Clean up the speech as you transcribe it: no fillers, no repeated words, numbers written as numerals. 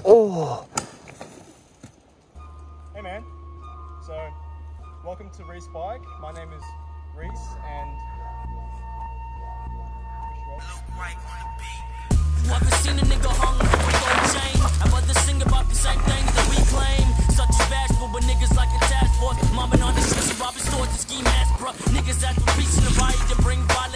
Oh. Hey man, so welcome to Reese Bike. My name is Reese and you ever seen a nigga hung with a gold chain? I'd rather sing about the same things that we claim. Such as bashful, but niggas like a task force. Mobbing on the streets, robbing stores to ski mask, bruh. Niggas after reaching the riot to bring violence.